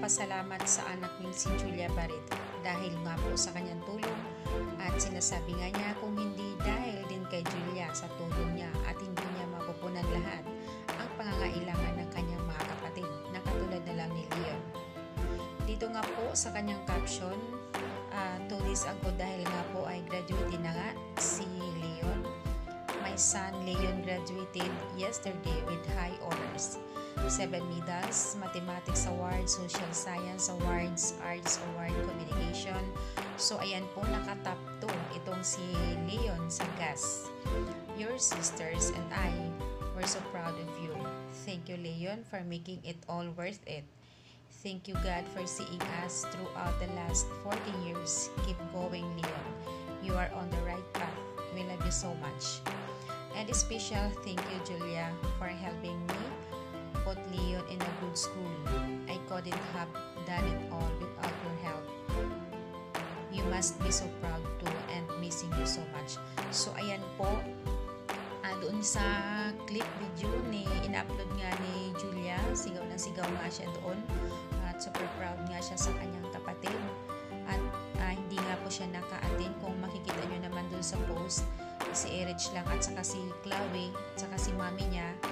nagpapasalamat sa anak niyang si Julia Barreto dahil nga po sa kanyang tulong at sinasabi nga niya kung hindi dahil din kay Julia sa tulong niya at hindi niya mapupunan lahat ang pangangailangan ng kanyang mga kapatid na katulad na lang ni Leon. Dito nga po sa kanyang caption, 2 days ago dahil nga po ay graduate na nga si Leon. My son Leon graduated yesterday with high honors. 7 medals, Mathematics Award, Social Science Awards, Arts Award, Communication. So ayan po, naka-top 2 itong si Leon sa GAS. Your sisters and I were so proud of you. Thank you, Leon, for making it all worth it. Thank you, God, for seeing us throughout the last 40 years. Keep going, Leon. You are on the right path. We love you so much. And a special thank you, Julia, for helping me put Leon in a good school. I couldn't have done it all without your help. You must be so proud too and missing you so much. So ayan po, doon sa clip video ni in-upload nga ni Julia, sigaw ng sigaw nga siya doon at super proud nga siya sa kanyang kapatid at hindi nga po siya naka-attend. Kung makikita nyo naman doon sa post, si Erich lang at saka si Chloe at saka si mami niya